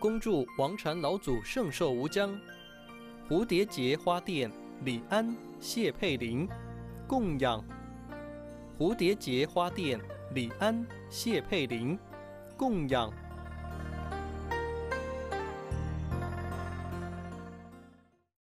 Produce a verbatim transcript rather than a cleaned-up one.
恭祝王禅老祖圣寿无疆。蝴蝶结花店李安、谢佩玲供养。蝴蝶结花店李安、谢佩玲供养。